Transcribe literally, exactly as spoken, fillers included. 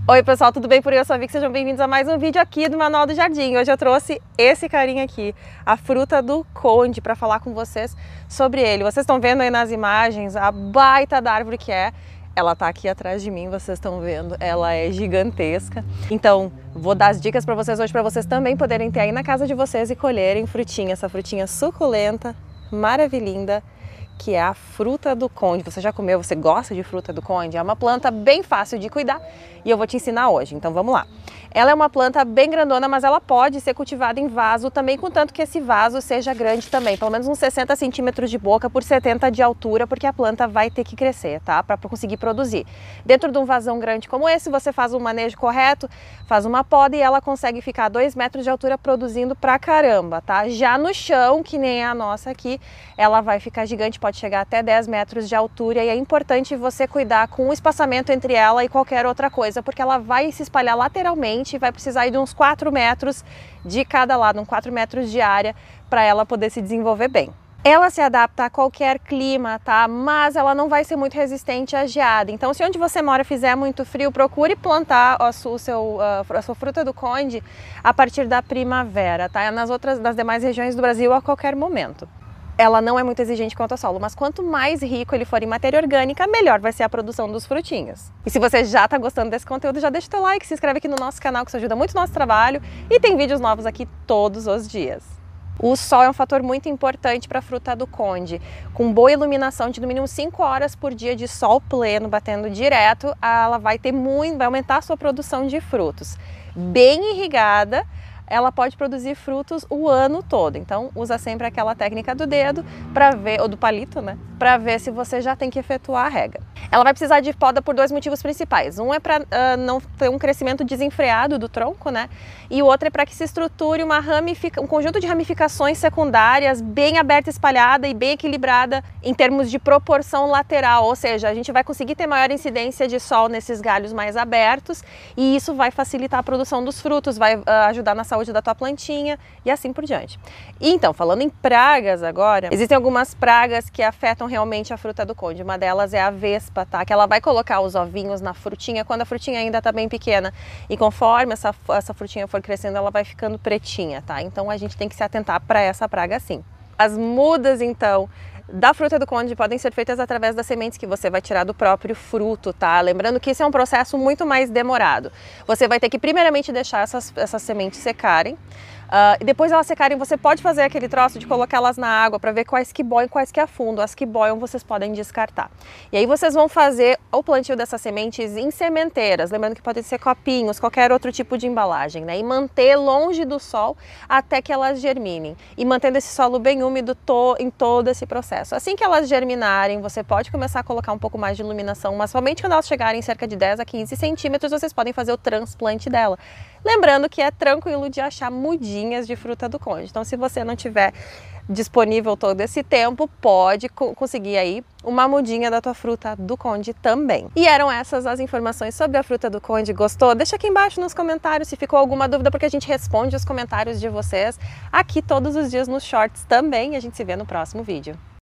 Oi pessoal, tudo bem por aí? Eu sou a Vicky, sejam bem-vindos a mais um vídeo aqui do Manual do Jardim. Hoje eu trouxe esse carinha aqui, a fruta do conde, para falar com vocês sobre ele. Vocês estão vendo aí nas imagens a baita da árvore que é. Ela tá aqui atrás de mim, vocês estão vendo, ela é gigantesca. Então, vou dar as dicas para vocês hoje, para vocês também poderem ter aí na casa de vocês e colherem frutinha, essa frutinha suculenta, maravilhinda, que é a fruta do conde. Você já comeu? Você gosta de fruta do conde? É uma planta bem fácil de cuidar e eu vou te ensinar hoje, então vamos lá. Ela é uma planta bem grandona, mas ela pode ser cultivada em vaso também, contanto que esse vaso seja grande também, pelo menos uns sessenta centímetros de boca por setenta de altura, porque a planta vai ter que crescer, tá? Para conseguir produzir. Dentro de um vasão grande como esse, você faz o manejo correto, faz uma poda e ela consegue ficar a dois metros de altura produzindo pra caramba, tá? Já no chão, que nem a nossa aqui, ela vai ficar gigante, pode chegar até dez metros de altura, e é importante você cuidar com o espaçamento entre ela e qualquer outra coisa, porque ela vai se espalhar lateralmente e vai precisar de uns quatro metros de cada lado, uns quatro metros de área para ela poder se desenvolver bem. Ela se adapta a qualquer clima, tá? Mas ela não vai ser muito resistente à geada. Então, se onde você mora fizer muito frio, procure plantar a sua, o seu, a sua fruta do conde a partir da primavera, tá? Nas outras, nas demais regiões do Brasil a qualquer momento. Ela não é muito exigente quanto ao solo, mas quanto mais rico ele for em matéria orgânica, melhor vai ser a produção dos frutinhos. E se você já está gostando desse conteúdo, já deixa o teu like, se inscreve aqui no nosso canal, que isso ajuda muito o nosso trabalho, e tem vídeos novos aqui todos os dias. O sol é um fator muito importante para a fruta do conde. Com boa iluminação de no mínimo cinco horas por dia de sol pleno, batendo direto, ela vai ter muito, vai aumentar a sua produção de frutos. Bem irrigada, ela pode produzir frutos o ano todo. Então usa sempre aquela técnica do dedo para ver, ou do palito, né, para ver se você já tem que efetuar a rega. Ela vai precisar de poda por dois motivos principais. Um é para uh, não ter um crescimento desenfreado do tronco, né? E o outro é para que se estruture uma ramifica, um conjunto de ramificações secundárias bem aberta, espalhada e bem equilibrada em termos de proporção lateral, ou seja, a gente vai conseguir ter maior incidência de sol nesses galhos mais abertos e isso vai facilitar a produção dos frutos, vai uh, ajudar na saúde da tua plantinha e assim por diante. E então, falando em pragas agora, existem algumas pragas que afetam realmente a fruta do conde. Uma delas é a vespa, tá? Que ela vai colocar os ovinhos na frutinha quando a frutinha ainda tá bem pequena. E conforme essa, essa frutinha for crescendo, ela vai ficando pretinha, tá? Então a gente tem que se atentar para essa praga sim. As mudas, então, da fruta do conde podem ser feitas através das sementes que você vai tirar do próprio fruto, tá? Lembrando que isso é um processo muito mais demorado. Você vai ter que primeiramente deixar essas, essas sementes secarem. Uh, e depois elas secarem, você pode fazer aquele troço de colocá-las na água para ver quais que boiam e quais que afundam. As que boiam vocês podem descartar. E aí vocês vão fazer o plantio dessas sementes em sementeiras, lembrando que podem ser copinhos, qualquer outro tipo de embalagem, né? E manter longe do sol até que elas germinem. E mantendo esse solo bem úmido to em todo esse processo. Assim que elas germinarem, você pode começar a colocar um pouco mais de iluminação, mas somente quando elas chegarem cerca de dez a quinze centímetros, vocês podem fazer o transplante dela. Lembrando que é tranquilo de achar mudinhas de fruta do conde. Então, se você não tiver disponível todo esse tempo, pode co conseguir aí uma mudinha da tua fruta do conde também. E eram essas as informações sobre a fruta do conde. Gostou? Deixa aqui embaixo nos comentários se ficou alguma dúvida, porque a gente responde os comentários de vocês aqui todos os dias nos shorts também. E a gente se vê no próximo vídeo.